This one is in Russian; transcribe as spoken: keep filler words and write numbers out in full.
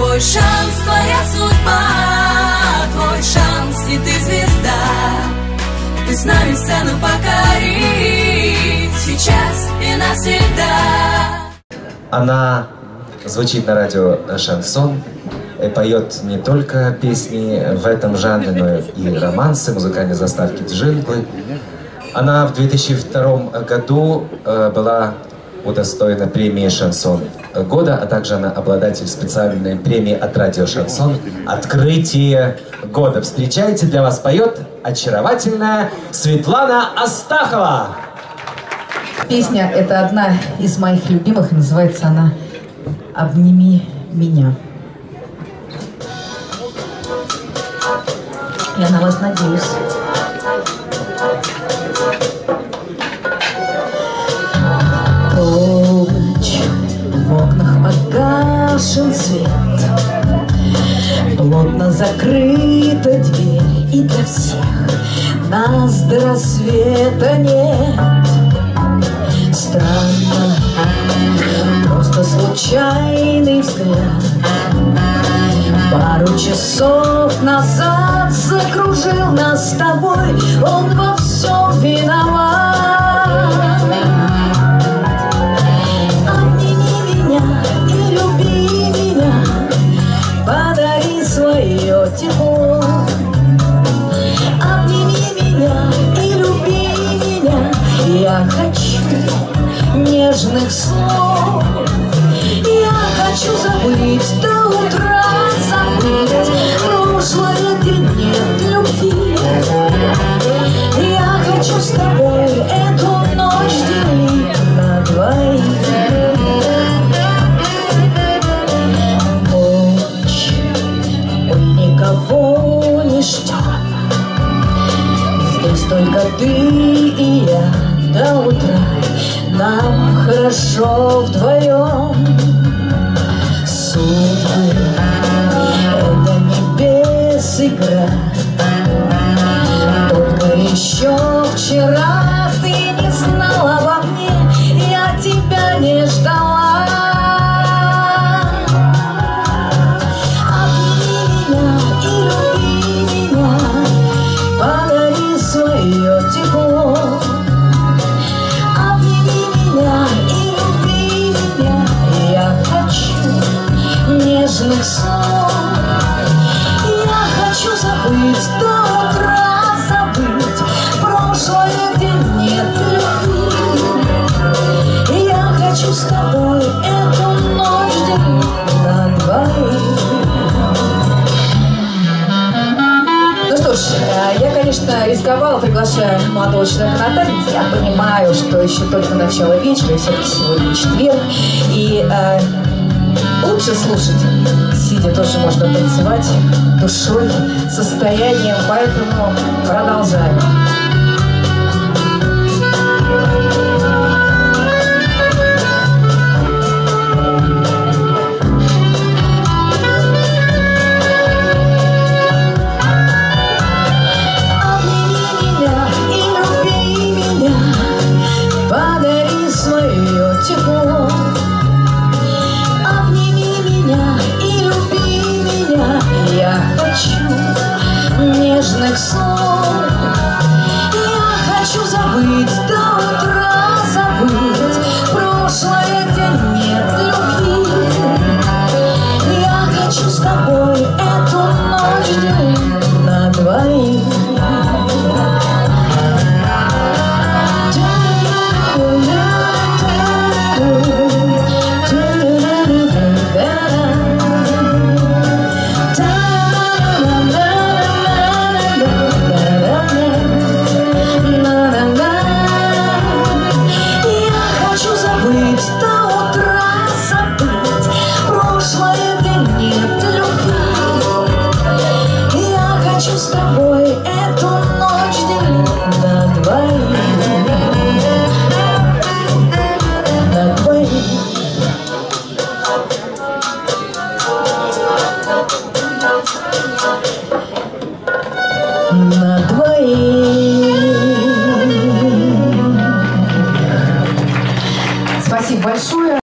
Твой шанс, твоя судьба, твой шанс, и ты звезда. Ты с нами сцену покори, сейчас и навсегда. Она звучит на радио «Шансон», поет не только песни в этом жанре, но и романсы, музыкальные заставки, джинглы. Она в две тысячи втором году была удостоена премии «Шансон года», а также она обладатель специальной премии от радио «Шансон» «Открытие года». Встречайте, для вас поет очаровательная Светлана Астахова. Песня — это одна из моих любимых, и называется она «Обними меня». Я на вас надеюсь. Полночь, в окнах погашен свет, плотно закрыта дверь, и для всех нас до рассвета нет. Странно, просто случайный взгляд пару часов назад закружил нас с тобой, он во всем виноват. Обними меня и люби меня, подари свое тепло. Обними меня и люби меня, я хочу нежных слов. Я хочу забыть до утра, забыть прошлое, где нет любви. Я хочу с тобой эту ночь делить на двоих. Ночь, ой, никого не ждет, здесь только ты и я до утра. Нам хорошо вдвоем. Судьбы — это небес игра. Только еще вчера ты не знала обо мне, я тебя не ждала. Обними меня и люби меня, подари свое тепло. Нежных слов. Я хочу забыть до утра, забыть прошлое, где нет любви. Я хочу с тобой эту ночь делить на двоих. Ну что ж, я, конечно, рисковала, приглашая молодого человека на танец. Я понимаю, что еще только начало вечера, и все-таки сегодня четверг. И э, лучше слушать, сидя тоже можно танцевать душой, состоянием, поэтому продолжаем. Обними меня и люби меня, подари свое тепло. Я хочу нежных слов. Я хочу забыть до утра, забыть прошлое, где нет любви. Я хочу с тобой